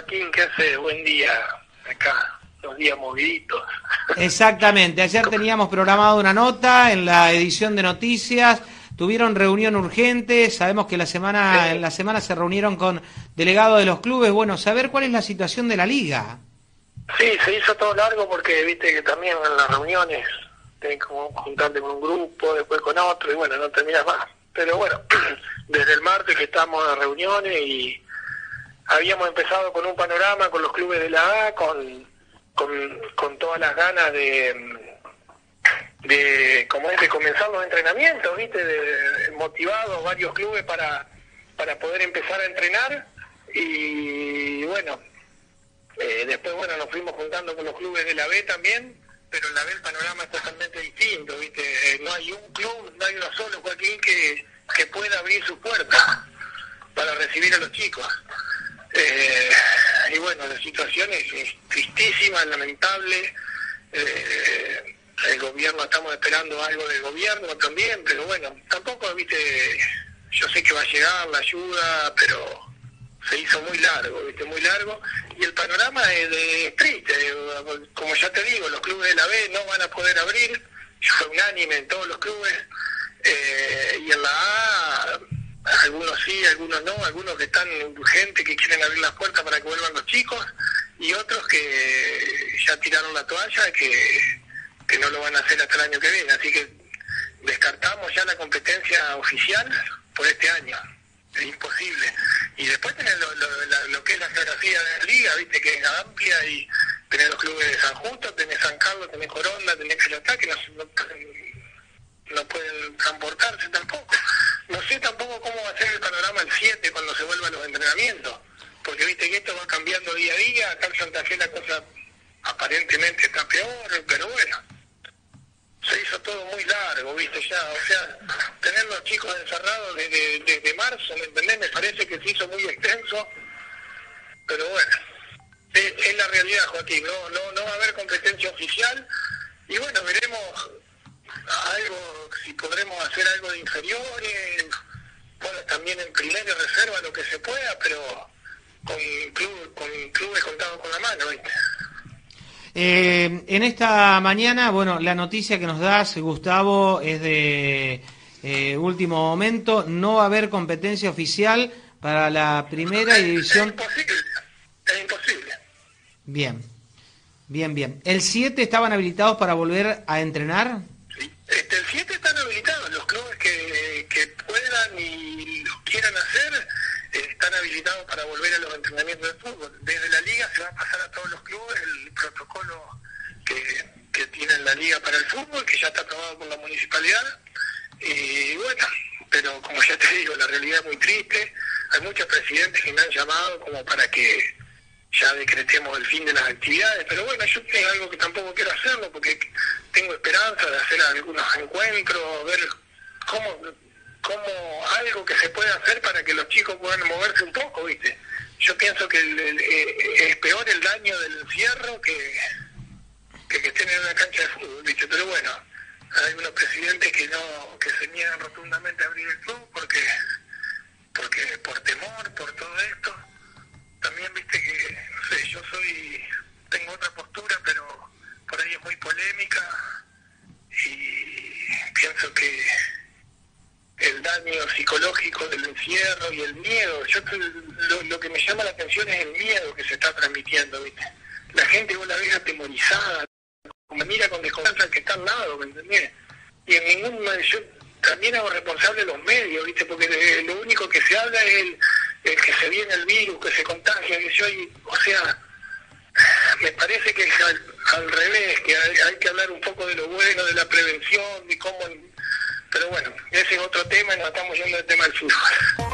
Joaquín, ¿qué hace? Buen día, acá, los días moviditos. Exactamente, ayer teníamos programado una nota en la edición de noticias, tuvieron reunión urgente, sabemos que en la semana se reunieron con delegados de los clubes, bueno, saber cuál es la situación de la liga. Sí, se hizo todo largo porque viste que también en las reuniones tenés como juntarte con un grupo, después con otro, y bueno, no terminas más. Pero bueno, desde el martes que estamos en reuniones y habíamos empezado con un panorama con los clubes de la A, con todas las ganas de como es de comenzar los entrenamientos, viste, de motivados varios clubes para poder empezar a entrenar. Y bueno, después bueno nos fuimos juntando con los clubes de la B también, pero en la B el panorama es totalmente distinto, viste, no hay un club, no hay uno solo, Joaquín, que pueda abrir sus puertas para recibir a los chicos. Y bueno, la situación es tristísima, lamentable. El gobierno, estamos esperando algo del gobierno también, pero bueno, tampoco, viste, yo sé que va a llegar la ayuda, pero se hizo muy largo, viste, muy largo, y el panorama es triste, como ya te digo, los clubes de la B no van a poder abrir, fue unánime en todos los clubes, y en la A, algunos sí, algunos no, algunos que están urgentes, que quieren abrir las puertas para que vuelvan los chicos, y otros que ya tiraron la toalla, que no lo van a hacer hasta el año que viene, así que descartamos ya la competencia oficial por este año, es imposible. Y después tenés lo que es la geografía de la liga, viste, que es amplia, y tenés los clubes de San Justo, tenés San Carlos, tenés Coronda, tenés Quillotá, que no pueden transportarse tampoco. No sé tampoco cómo va a ser el panorama el 7 cuando se vuelvan los entrenamientos, porque viste que esto va cambiando día a día. Acá en Santa Fe la cosa aparentemente está peor, pero bueno, se hizo todo muy largo, viste, ya, o sea, tener los chicos encerrados desde marzo, ¿me entendés? Me parece que se hizo muy extenso, pero bueno, es la realidad, Joaquín, no va a haber competencia oficial, y bueno, veremos algo, si podremos hacer algo de inferiores, bueno, también en primera y reserva lo que se pueda, pero con clubes contados con la mano, ¿viste? En esta mañana, bueno, la noticia que nos das, Gustavo, es de último momento, no va a haber competencia oficial para la primera división. Es imposible. Bien, bien. ¿El 7 estaban habilitados para volver a entrenar? Sí. El 7 están habilitados, los clubes que puedan y lo quieran hacer, están habilitados para volver a los entrenamientos de fútbol. Desde la liga se va a pasar a todos los clubes el protocolo que tiene la liga para el fútbol, que ya está aprobado por la municipalidad. Y bueno, pero como ya te digo, la realidad es muy triste. Hay muchos presidentes que me han llamado como para que ya decretemos el fin de las actividades, pero bueno, yo es algo que tampoco quiero hacerlo porque tengo esperanza de hacer algunos encuentros, ver cómo algo que se puede hacer para que los chicos puedan moverse un poco, ¿viste? Yo pienso que es peor el daño del encierro que estén en una cancha de fútbol, ¿viste? Pero bueno, hay unos presidentes que se niegan rotundamente a abrir el club porque por temor, por todo esto. También, viste que, no sé, tengo otra postura, pero por ahí es muy polémica, y pienso que el daño psicológico del encierro y el miedo, lo que me llama la atención es el miedo que se está transmitiendo, ¿viste? La gente vos la ves atemorizada, me mira con desconfianza al que está al lado, ¿me entendés? Y en yo también hago responsable de los medios, ¿viste? Porque lo único que se habla es el que se viene el virus, que se contagia, o sea, me parece que es al revés, que hay que hablar un poco de lo bueno, de la prevención, de cómo. Pero bueno, ese es otro tema y nos estamos yendo del tema del fútbol.